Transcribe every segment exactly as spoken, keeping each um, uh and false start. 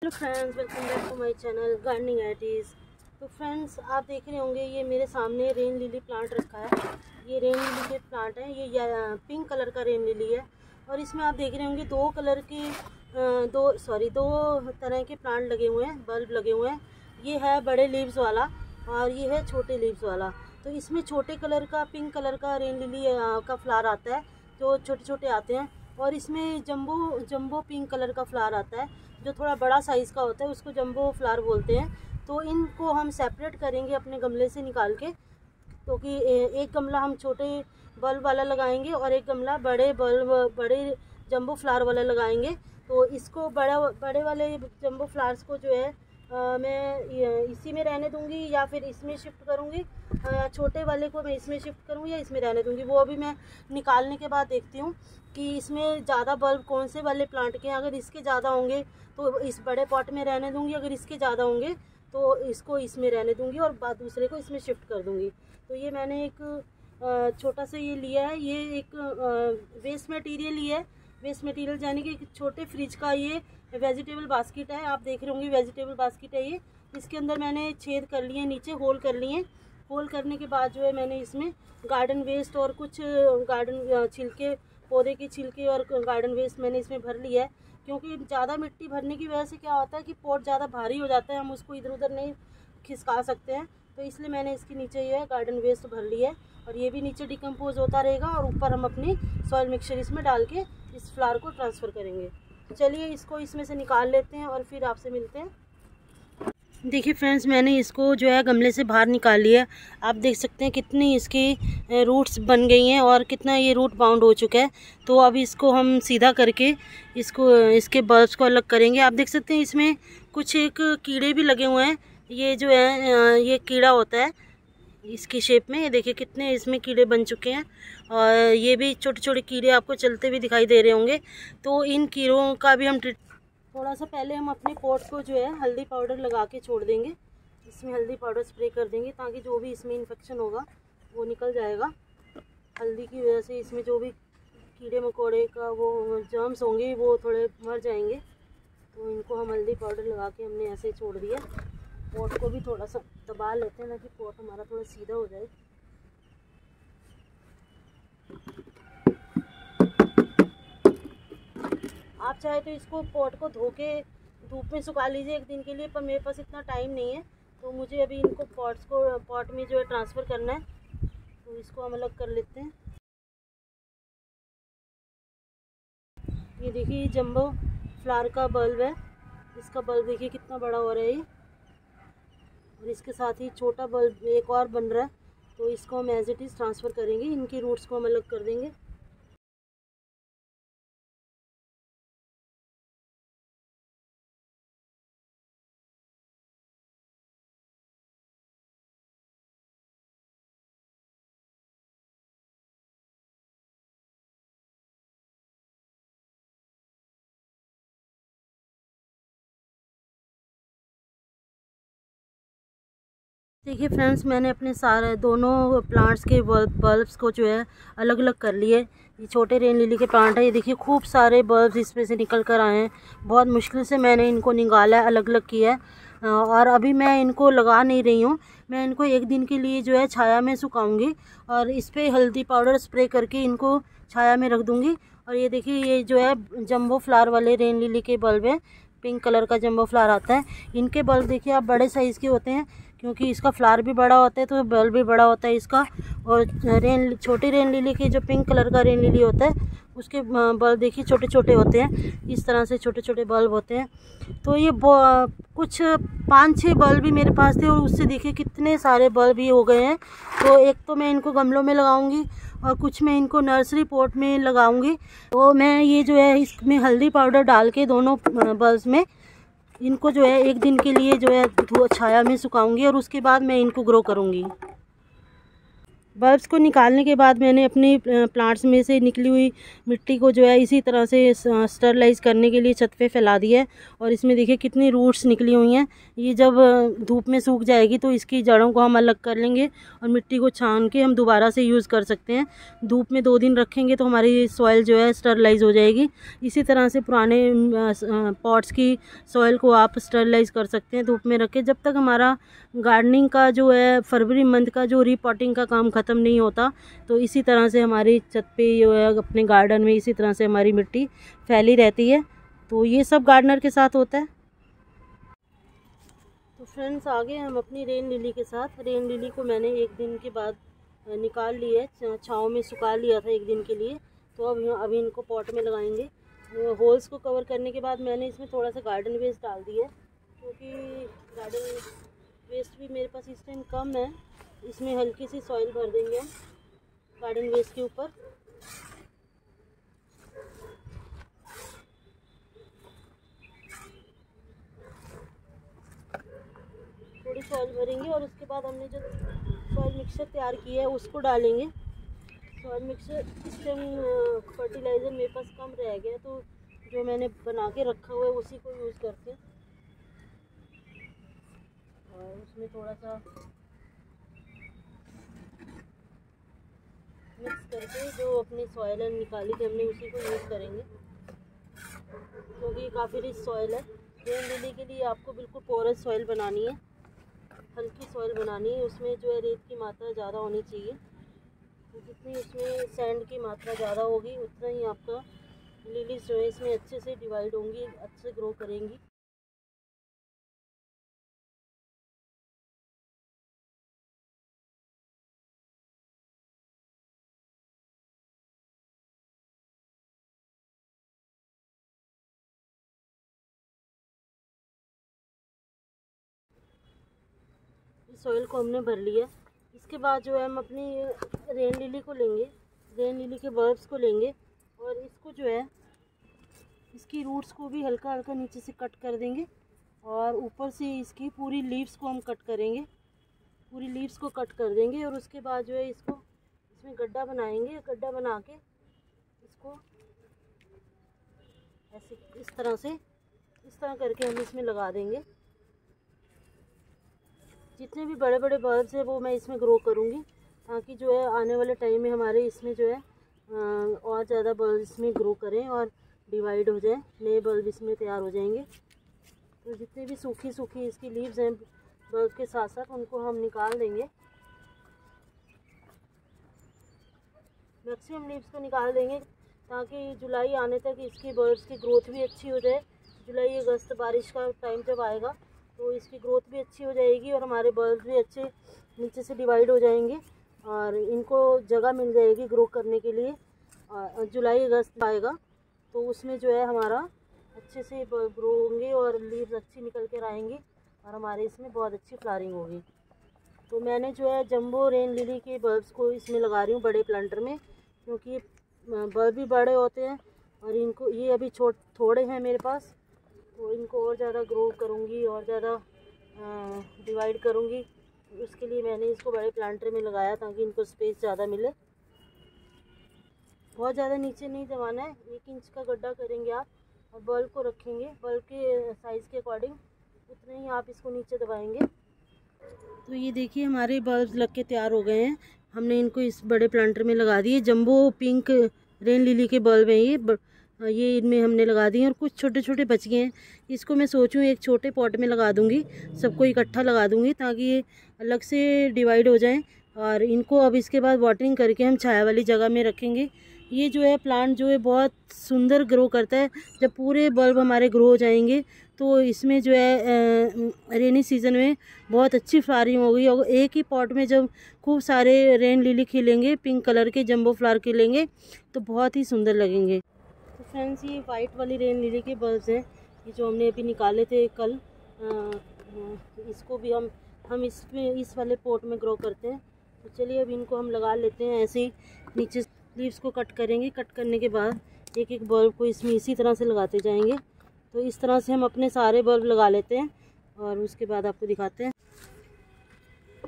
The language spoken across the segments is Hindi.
Hello friends, welcome back to my channel gardening ideas. तो फ्रेंड्स, आप देख रहे होंगे ये मेरे सामने रेन लिली प्लांट रखा है। ये रेन लिली के प्लांट है। ये पिंक कलर का रेन लिली है और इसमें आप देख रहे होंगे दो कलर के दो सॉरी दो तरह के प्लांट लगे हुए हैं, बल्ब लगे हुए हैं। ये है बड़े लीव्स वाला और ये है छोटे लीव्स वाला। तो इसमें छोटे कलर का पिंक कलर का रेन लिली का फ्लावर आता है जो छोटे छोटे आते हैं, और इसमें जंबो जंबो पिंक कलर का फ्लावर आता है जो थोड़ा बड़ा साइज़ का होता है, उसको जंबो फ्लावर बोलते हैं। तो इनको हम सेपरेट करेंगे अपने गमले से निकाल के, क्योंकि तो एक गमला हम छोटे बल्ब वाला लगाएंगे और एक गमला बड़े बल्ब बड़े जंबो फ्लावर वाला लगाएंगे। तो इसको बड़ा बड़े वाले जंबो फ्लावर्स को जो है आ, मैं इसी में रहने दूंगी या फिर इसमें शिफ्ट करूंगी, आ, छोटे वाले को मैं इसमें शिफ्ट करूंगी या इसमें रहने दूंगी, वो अभी मैं निकालने के बाद देखती हूँ कि इसमें ज़्यादा बल्ब कौन से वाले प्लांट के हैं। अगर इसके ज़्यादा होंगे तो इस बड़े पॉट में रहने दूंगी, अगर इसके ज़्यादा होंगे तो इसको इसमें रहने दूंगी और बाद दूसरे को इसमें शिफ्ट कर दूंगी। तो ये मैंने एक छोटा सा ये लिया है, ये एक वेस्ट मटेरियल लिया है। वेस्ट मटेरियल यानी कि एक छोटे फ्रिज का ये वेजिटेबल बास्केट है। आप देख रहे होंगे वेजिटेबल बास्केट है ये। इसके अंदर मैंने छेद कर लिए, नीचे होल कर लिए। होल करने के बाद जो है मैंने इसमें गार्डन वेस्ट और कुछ गार्डन छिलके, पौधे के छिलके और गार्डन वेस्ट मैंने इसमें भर लिया है। क्योंकि ज़्यादा मिट्टी भरने की वजह से क्या होता है कि पॉट ज़्यादा भारी हो जाता है, हम उसको इधर उधर नहीं खिसका सकते हैं। तो इसलिए मैंने इसके नीचे ये गार्डन वेस्ट भर लिया है और ये भी नीचे डिकम्पोज होता रहेगा और ऊपर हम अपनी सॉइल मिक्सचर इसमें डाल के इस फ्लावर को ट्रांसफ़र करेंगे। चलिए इसको इसमें से निकाल लेते हैं और फिर आपसे मिलते हैं। देखिए फ्रेंड्स, मैंने इसको जो है गमले से बाहर निकाल लिया। आप देख सकते हैं कितनी इसकी रूट्स बन गई हैं और कितना ये रूट बाउंड हो चुका है। तो अब इसको हम सीधा करके इसको इसके बल्ब्स को अलग करेंगे। आप देख सकते हैं इसमें कुछ एक कीड़े भी लगे हुए हैं। ये जो है ये कीड़ा होता है इसकी शेप में, ये देखिए कितने इसमें कीड़े बन चुके हैं और ये भी छोटे छोटे कीड़े आपको चलते भी दिखाई दे रहे होंगे। तो इन कीड़ों का भी हम थोड़ा सा पहले हम अपने पॉट को जो है हल्दी पाउडर लगा के छोड़ देंगे। इसमें हल्दी पाउडर स्प्रे कर देंगे ताकि जो भी इसमें इन्फेक्शन होगा वो निकल जाएगा। हल्दी की वजह से इसमें जो भी कीड़े मकोड़े का वो जर्म्स होंगे वो थोड़े मर जाएंगे। तो इनको हम हल्दी पाउडर लगा के हमने ऐसे छोड़ दिया। पॉट को भी थोड़ा सा दबा लेते हैं ताकि पॉट हमारा थोड़ा सीधा हो जाए। आप चाहे तो इसको पॉट को धो के धूप में सुखा लीजिए एक दिन के लिए, पर मेरे पास इतना टाइम नहीं है तो मुझे अभी इनको पॉट्स को पॉट में जो है ट्रांसफ़र करना है। तो इसको हम अलग कर लेते हैं। ये देखिए जंबो फ्लावर का बल्ब है। इसका बल्ब देखिए कितना बड़ा हो रहा है ये, और इसके साथ ही छोटा बल्ब एक और बन रहा है। तो इसको हम एज इट इज़ ट्रांसफ़र करेंगे। इनकी रूट्स को हम अलग कर देंगे। देखिए फ्रेंड्स, मैंने अपने सारे दोनों प्लांट्स के बल्ब बल्ब्स को जो है अलग अलग कर लिए। ये छोटे रेन लिली के प्लांट है। ये देखिए खूब सारे बल्ब्स इसमें से निकल कर आए हैं। बहुत मुश्किल से मैंने इनको निकाला है, अलग अलग किया है। और अभी मैं इनको लगा नहीं रही हूँ, मैं इनको एक दिन के लिए जो है छाया में सुखाऊंगी और इस पर हल्दी पाउडर स्प्रे करके इनको छाया में रख दूँगी। और ये देखिए ये जो है जंबो फ्लावर वाले रेन लिली के बल्ब हैं। पिंक कलर का जंबो फ्लावर आता है। इनके बल्ब देखिए आप बड़े साइज़ के होते हैं क्योंकि इसका फ्लावर भी बड़ा होता है तो बल्ब भी बड़ा होता है इसका। और रेन छोटी रेन लिली के जो पिंक कलर का रेन लिली होता है उसके बल्ब देखिए छोटे छोटे होते हैं। इस तरह से छोटे छोटे बल्ब होते हैं। तो ये कुछ पाँच छः बल्ब भी मेरे पास थे और उससे देखिए कितने सारे बल्ब ही हो गए हैं। तो एक तो मैं इनको गमलों में लगाऊंगी और कुछ मैं इनको नर्सरी पॉट में लगाऊंगी। तो मैं ये जो है इसमें हल्दी पाउडर डाल के दोनों बल्ब में इनको जो है एक दिन के लिए जो है छाया में सुखाऊंगी और उसके बाद मैं इनको ग्रो करूंगी। बल्ब्स को निकालने के बाद मैंने अपने प्लांट्स में से निकली हुई मिट्टी को जो है इसी तरह से स्टरलाइज करने के लिए छत पे फैला दिया है। और इसमें देखिए कितनी रूट्स निकली हुई हैं। ये जब धूप में सूख जाएगी तो इसकी जड़ों को हम अलग कर लेंगे और मिट्टी को छान के हम दोबारा से यूज़ कर सकते हैं। धूप में दो दिन रखेंगे तो हमारी सॉइल जो है स्टरलाइज हो जाएगी। इसी तरह से पुराने पॉट्स की सॉइल को आप स्टरलाइज कर सकते हैं धूप में रख के। जब तक हमारा गार्डनिंग का जो है फरवरी मंथ का जो रीपॉटिंग का काम ख़त्म नहीं होता, तो इसी तरह से हमारी छत पे जो है अपने गार्डन में इसी तरह से हमारी मिट्टी फैली रहती है। तो ये सब गार्डनर के साथ होता है। तो फ्रेंड्स आगे हम अपनी रेन लिली के साथ, रेन लिली को मैंने एक दिन के बाद निकाल लिया है, छाँव में सुखा लिया था एक दिन के लिए। तो अब अभी इनको पॉट में लगाएंगे। होल्स को कवर करने के बाद मैंने इसमें थोड़ा सा गार्डन वेस्ट डाल दिया है, क्योंकि गार्डन वेस्ट भी मेरे पास इस टाइम कम है। इसमें हल्की सी सॉइल भर देंगे हम गार्डन वेस्ट के ऊपर। थोड़ी सॉइल भरेंगे और उसके बाद हमने जो सॉइल मिक्सचर तैयार किया है उसको डालेंगे। सॉइल मिक्सचर इस टाइम फर्टिलाइज़र मेरे पास कम रह गया, तो जो मैंने बना के रखा हुआ है उसी को यूज़ करते हैं। और उसमें थोड़ा सा मिक्स करके जो अपनी सॉइल है निकाली थी हमने उसी को यूज़ करेंगे, क्योंकि ये काफ़ी रिच सॉइल है। रेन लिली के लिए आपको बिल्कुल पोरस सॉइल बनानी है, हल्की सॉइल बनानी है। उसमें जो है रेत की मात्रा ज़्यादा होनी चाहिए। तो जितनी उसमें सैंड की मात्रा ज़्यादा होगी उतना ही आपका लिलीज जो है इसमें अच्छे से डिवाइड होंगी, अच्छे से ग्रो करेंगी। सॉइल को हमने भर लिया। इसके बाद जो है हम अपनी रेन लिली को लेंगे, रेन लिली के बल्ब्स को लेंगे और इसको जो है इसकी रूट्स को भी हल्का हल्का नीचे से कट कर देंगे और ऊपर से इसकी पूरी लीव्स को हम कट करेंगे, पूरी लीव्स को कट कर देंगे। और उसके बाद जो है इसको इसमें गड्ढा बनाएंगे। गड्ढा बना के इसको ऐसे इस तरह से इस तरह करके हम इसमें लगा देंगे। जितने भी बड़े बड़े बल्ब्स हैं वो मैं इसमें ग्रो करूँगी, ताकि जो है आने वाले टाइम में हमारे इसमें जो है और ज़्यादा बल्ब इसमें ग्रो करें और डिवाइड हो जाए, नए बल्ब इसमें तैयार हो जाएंगे। तो जितने भी सूखी सूखी इसकी लीव्स हैं बल्ब के साथ साथ उनको हम निकाल देंगे। मैक्सिमम लीव्स को निकाल देंगे ताकि जुलाई आने तक इसकी बल्ब्स की ग्रोथ भी अच्छी हो जाए। जुलाई अगस्त बारिश का टाइम जब आएगा तो इसकी ग्रोथ भी अच्छी हो जाएगी और हमारे बल्ब भी अच्छे नीचे से डिवाइड हो जाएंगे और इनको जगह मिल जाएगी ग्रो करने के लिए। जुलाई अगस्त आएगा तो उसमें जो है हमारा अच्छे से बल्ब ग्रो होंगे और लीव्स अच्छी निकल कर आएंगी और हमारे इसमें बहुत अच्छी फ्लावरिंग होगी। तो मैंने जो है जंबो रेन लिली के बल्ब्स को इसमें लगा रही हूँ बड़े प्लांटर में, क्योंकि बल्ब भी बड़े होते हैं और इनको ये अभी छोट थोड़े हैं मेरे पास, तो इनको और ज़्यादा ग्रो करूँगी और ज़्यादा डिवाइड करूँगी। उसके लिए मैंने इसको बड़े प्लांटर में लगाया ताकि इनको स्पेस ज़्यादा मिले। बहुत ज़्यादा नीचे नहीं दबाना है, एक इंच का गड्ढा करेंगे आप और बल्ब को रखेंगे, बल्ब के साइज़ के अकॉर्डिंग उतने ही आप इसको नीचे दबाएंगे। तो ये देखिए हमारे बल्ब लग के तैयार हो गए हैं। हमने इनको इस बड़े प्लांटर में लगा दिए। जंबो पिंक रेन लिली के बल्ब हैं ये ये इनमें हमने लगा दिए और कुछ छोटे छोटे बच गए हैं। इसको मैं सोचूं एक छोटे पॉट में लगा दूंगी, सबको इकट्ठा लगा दूंगी ताकि ये अलग से डिवाइड हो जाएं। और इनको अब इसके बाद वाटरिंग करके हम छाया वाली जगह में रखेंगे। ये जो है प्लांट जो है बहुत सुंदर ग्रो करता है। जब पूरे बल्ब हमारे ग्रो हो जाएंगे तो इसमें जो है रेनी सीज़न में बहुत अच्छी फ्लावरिंग होगी। और एक ही पॉट में जब खूब सारे रेन लिली खिलेंगे, पिंक कलर के जंबो फ्लावर खिलेंगे तो बहुत ही सुंदर लगेंगे। तो फ्रेंड्स ये वाइट वाली रेन लिली के बल्ब्स हैं, ये जो हमने अभी निकाले थे कल। आ, इसको भी हम हम इसमें इस वाले पॉट में ग्रो करते हैं। तो चलिए अब इनको हम लगा लेते हैं। ऐसे ही नीचे लीव्स को कट करेंगे, कट करने के बाद एक एक बल्ब को इसमें इसी तरह से लगाते जाएंगे। तो इस तरह से हम अपने सारे बल्ब लगा लेते हैं और उसके बाद आपको दिखाते हैं। तो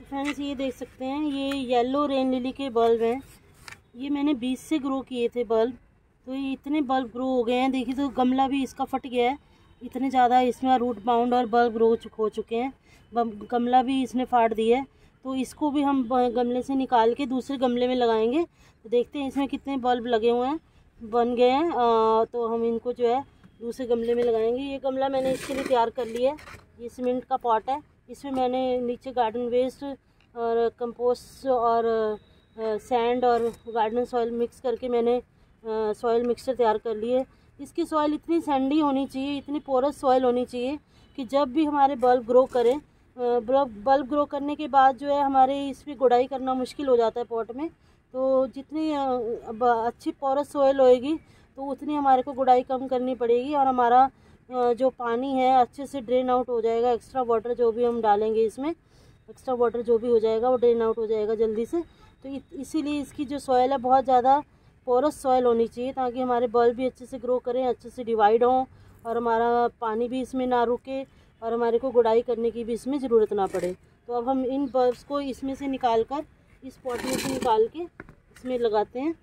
फ्रेंड्स ये देख सकते हैं, ये येलो रेन लिली के बल्ब हैं। ये मैंने बीज से ग्रो किए थे बल्ब, तो ये इतने बल्ब ग्रो हो गए हैं। देखिए तो गमला भी इसका फट गया है, इतने ज़्यादा इसमें रूट बाउंड और बल्ब ग्रो हो चुके हैं। गमला भी इसने फाड़ दिया है, तो इसको भी हम गमले से निकाल के दूसरे गमले में लगाएंगे। तो देखते हैं इसमें कितने बल्ब लगे हुए हैं, बन गए हैं। तो हम इनको जो है दूसरे गमले में लगाएंगे। ये गमला मैंने इसके लिए तैयार कर लिया है। ये सीमेंट का पॉट है, इसमें मैंने नीचे गार्डन वेस्ट और कंपोस्ट और सैंड और गार्डन सॉइल मिक्स करके मैंने सॉइल मिक्सचर तैयार कर लिए। इसकी सॉइल इतनी सैंडी होनी चाहिए, इतनी पोरस सॉइल होनी चाहिए कि जब भी हमारे बल्ब ग्रो करें, बल्ब बल्ब ग्रो करने के बाद जो है हमारे इस पर गुड़ाई करना मुश्किल हो जाता है पॉट में। तो जितनी अच्छी पोरस सॉइल होएगी तो उतनी हमारे को गुड़ाई कम करनी पड़ेगी और हमारा जो पानी है अच्छे से ड्रेन आउट हो जाएगा। एक्स्ट्रा वाटर जो भी हम डालेंगे इसमें, एक्स्ट्रा वाटर जो भी हो जाएगा वो ड्रेन आउट हो जाएगा जल्दी से। तो इसीलिए इसकी जो सॉइल है बहुत ज़्यादा पोरस सॉइल होनी चाहिए, ताकि हमारे बल्ब भी अच्छे से ग्रो करें, अच्छे से डिवाइड हों और हमारा पानी भी इसमें ना रुके और हमारे को गुड़ाई करने की भी इसमें ज़रूरत ना पड़े। तो अब हम इन बल्ब्स को इसमें से निकाल कर, इस पॉट में से निकाल के इसमें लगाते हैं।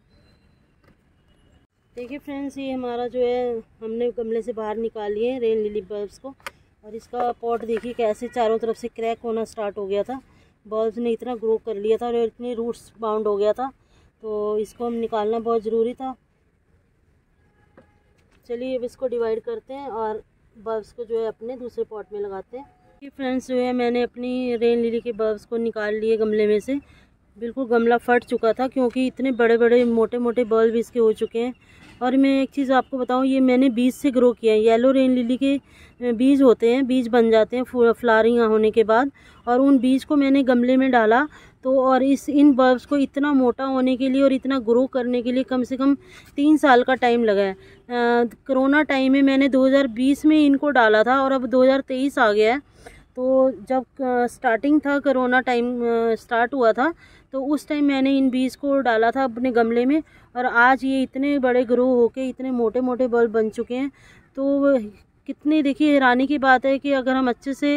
देखिए फ्रेंड्स, ये हमारा जो है हमने गमले से बाहर निकाल लिए हैं रेन लिली बल्ब्स को, और इसका पॉट देखिए कैसे चारों तरफ से क्रैक होना स्टार्ट हो गया था। बल्ब्स ने इतना ग्रो कर लिया था और इतने रूट्स बाउंड हो गया था, तो इसको हम निकालना बहुत ज़रूरी था। चलिए अब इसको डिवाइड करते हैं और बल्ब्स को जो है अपने दूसरे पॉट में लगाते हैं। ये फ्रेंड्स जो है मैंने अपनी रेन लिली के बल्ब्स को निकाल लिए गमले में से। बिल्कुल गमला फट चुका था क्योंकि इतने बड़े बड़े मोटे मोटे बल्ब इसके हो चुके हैं। और मैं एक चीज़ आपको बताऊं, ये मैंने बीज से ग्रो किया है। येलो रेन लिली के बीज होते हैं, बीज बन जाते हैं फ्लावरिंग होने के बाद, और उन बीज को मैंने गमले में डाला। तो और इस इन बल्ब्स को इतना मोटा होने के लिए और इतना ग्रो करने के लिए कम से कम तीन साल का टाइम लगा है। कोरोना टाइम में मैंने दो हज़ार बीस में इनको डाला था और अब दो हज़ार तेईस आ गया है। तो जब स्टार्टिंग था, कोरोना टाइम स्टार्ट हुआ था, तो उस टाइम मैंने इन बीज को डाला था अपने गमले में, और आज ये इतने बड़े ग्रो होके इतने मोटे मोटे बल्ब बन चुके हैं। तो कितनी देखिए हैरानी की बात है कि अगर हम अच्छे से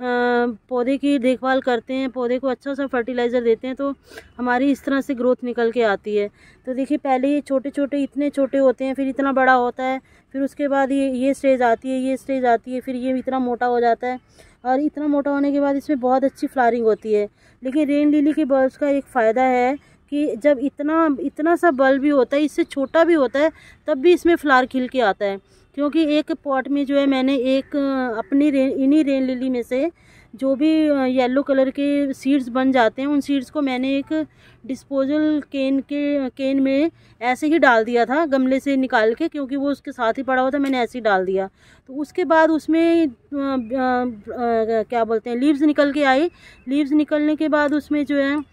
पौधे की देखभाल करते हैं, पौधे को अच्छा सा फर्टिलाइज़र देते हैं, तो हमारी इस तरह से ग्रोथ निकल के आती है। तो देखिए पहले ये छोटे छोटे इतने छोटे होते हैं, फिर इतना बड़ा होता है, फिर उसके बाद ये ये स्टेज आती है, ये स्टेज आती है, फिर ये इतना मोटा हो जाता है, और इतना मोटा होने के बाद इसमें बहुत अच्छी फ्लावरिंग होती है। लेकिन रेन लिली के बल्ब्स का एक फ़ायदा है कि जब इतना इतना सा बल्ब भी होता है, इससे छोटा भी होता है, तब भी इसमें फ्लावर खिल के आता है। क्योंकि एक पॉट में जो है मैंने एक अपनी रे इन्हीं रेन लिली में से जो भी येलो कलर के सीड्स बन जाते हैं, उन सीड्स को मैंने एक डिस्पोजल केन के केन में ऐसे ही डाल दिया था गमले से निकाल के, क्योंकि वो उसके साथ ही पड़ा हुआ था, मैंने ऐसे ही डाल दिया। तो उसके बाद उसमें आ, आ, आ, क्या बोलते हैं लीव्स निकल के आई। लीव्स निकलने के बाद उसमें जो है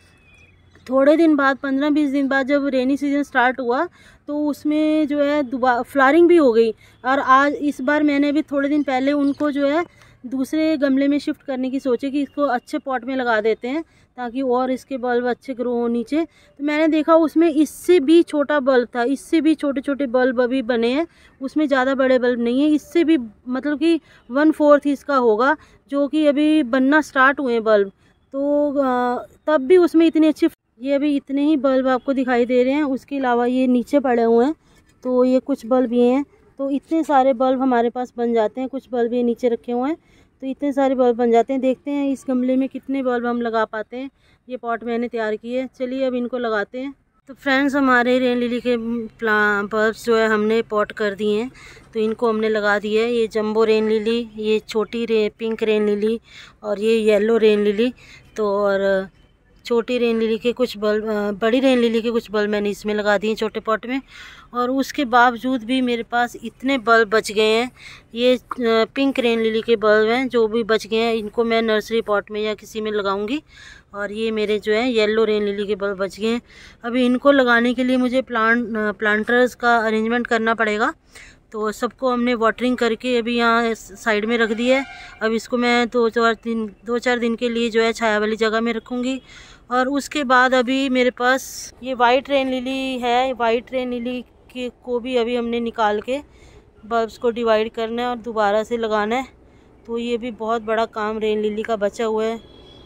थोड़े दिन बाद, पंद्रह बीस दिन बाद, जब रेनी सीजन स्टार्ट हुआ, तो उसमें जो है दोबारा फ्लावरिंग भी हो गई। और आज इस बार मैंने भी थोड़े दिन पहले उनको जो है दूसरे गमले में शिफ्ट करने की सोचे कि इसको अच्छे पॉट में लगा देते हैं ताकि और इसके बल्ब अच्छे ग्रो हो नीचे। तो मैंने देखा उसमें इससे भी छोटा बल्ब था, इससे भी छोटे छोटे बल्ब अभी बने हैं, उसमें ज़्यादा बड़े बल्ब नहीं है। इससे भी मतलब कि वन फोर्थ इसका होगा जो कि अभी बनना स्टार्ट हुए हैं बल्ब। तो तब भी उसमें इतनी अच्छी, ये अभी इतने ही बल्ब आपको दिखाई दे रहे हैं, उसके अलावा ये नीचे पड़े हुए हैं। तो ये कुछ बल्ब ये हैं, तो इतने सारे बल्ब हमारे पास बन जाते हैं। कुछ बल्ब ये नीचे रखे हुए हैं, तो इतने सारे बल्ब बन जाते हैं। देखते हैं इस गमले में कितने बल्ब हम लगा पाते हैं। ये पॉट मैंने तैयार किए, चलिए अब इनको लगाते हैं। तो फ्रेंड्स, हमारे रेन लिली के प्लां बल्ब्स जो है हमने पॉट कर दिए हैं, तो इनको हमने लगा दिया है। ये जंबो रेन लिली, ये छोटी रे पिंक रेन लिली, और ये येलो रेन लिली। तो और छोटी रेन लिली के कुछ बल्ब, बड़ी रेन लिली के कुछ बल्ब मैंने इसमें लगा दिए छोटे पॉट में। और उसके बावजूद भी मेरे पास इतने बल्ब बच गए हैं। ये पिंक रेन लिली के बल्ब हैं जो भी बच गए हैं, इनको मैं नर्सरी पॉट में या किसी में लगाऊंगी। और ये मेरे जो है येलो रेन लिली के बल्ब बच गए हैं। अभी इनको लगाने के लिए मुझे प्लांट प्लांटर्स का अरेंजमेंट करना पड़ेगा। तो सबको हमने वाटरिंग करके अभी यहाँ साइड में रख दिया है। अब इसको मैं दो चार दिन दो चार दिन के लिए जो है छाया वाली जगह में रखूँगी। और उसके बाद अभी मेरे पास ये वाइट रेन लिली है। वाइट रेन लिली के को भी अभी हमने निकाल के बल्ब्स को डिवाइड करना है और दोबारा से लगाना है। तो ये भी बहुत बड़ा काम रेन लिली का बचा हुआ है।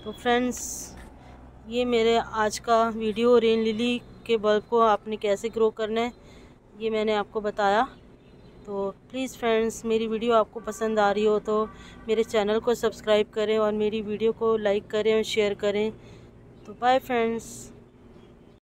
तो फ्रेंड्स, ये मेरे आज का वीडियो रेन लिली के बल्ब को आपने कैसे ग्रो करना है ये मैंने आपको बताया। तो प्लीज़ फ्रेंड्स, मेरी वीडियो आपको पसंद आ रही हो तो मेरे चैनल को सब्सक्राइब करें और मेरी वीडियो को लाइक करें और शेयर करें। तो बाय फ्रेंड्स।